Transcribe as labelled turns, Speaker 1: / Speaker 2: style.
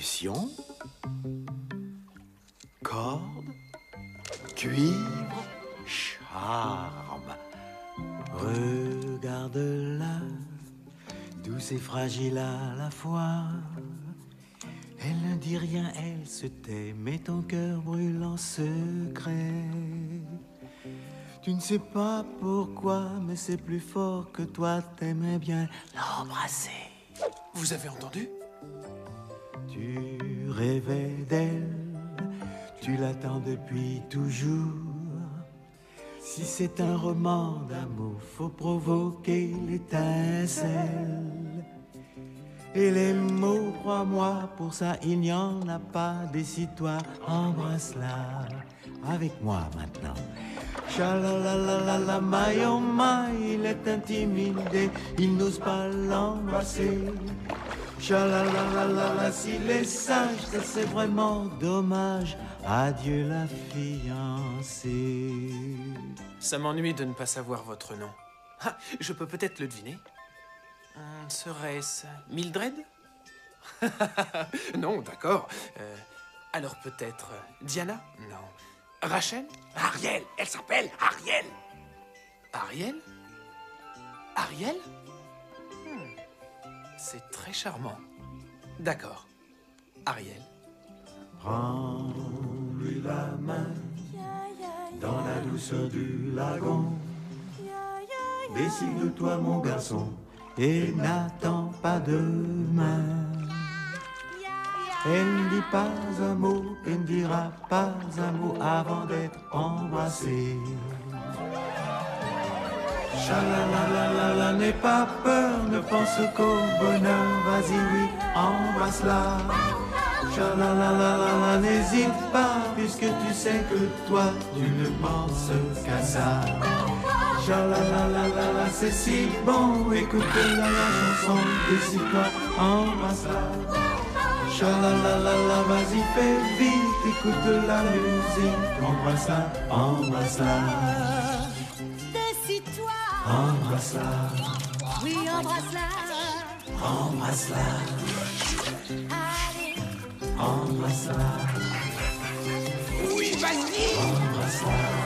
Speaker 1: percussion, corde, cuivre, charme. Regarde-la, douce et fragile à la fois. Elle ne dit rien, elle se tait, mais ton cœur brûle en secret. Tu ne sais pas pourquoi, mais c'est plus fort que toi, t'aimerais bien l'embrasser.
Speaker 2: Vous avez entendu?
Speaker 1: Tu rêvais d'elle, tu l'attends depuis toujours. Si c'est un roman d'amour, faut provoquer l'étincelle. Et les mots, crois-moi, pour ça il n'y en a pas. Décide-toi, embrasse-la avec moi maintenant. Chalalalala, my oh my, il est intimidé, il n'ose pas l'embrasser. Chalalalala, s'il est sage, ça c'est vraiment dommage. Adieu la fiancée.
Speaker 2: Ça m'ennuie de ne pas savoir votre nom. Ah, je peux peut-être le deviner. Serait-ce Mildred? Non, d'accord. Alors peut-être Diana? Non. Rachel?
Speaker 3: Ariel, elle s'appelle Ariel.
Speaker 2: Ariel? Ariel? C'est très charmant. D'accord. Ariel.
Speaker 1: Prends-lui la main dans la douceur du lagon. Décide-toi mon garçon et n'attends pas demain. Elle ne dit pas un mot et ne dira pas un mot avant d'être embrassée. Chalalalala, n'aie pas peur, ne pense qu'au bonheur. Vas-y, oui, embrasse-la. Chalalalala, n'hésite pas, puisque tu sais que toi, tu ne penses qu'à ça. Chalalalala, c'est si bon, écoute la chanson, décide-toi, embrasse-la. Chalalalala, vas-y, fais vite, écoute la musique, embrasse-la, embrasse-la.
Speaker 4: Décide-toi.
Speaker 1: Embrasse-la,
Speaker 4: Oui, embrasse-la.
Speaker 1: embrasse-la,
Speaker 4: Allez.
Speaker 1: embrasse-la,
Speaker 3: Oui, vas-y.
Speaker 1: embrasse-la.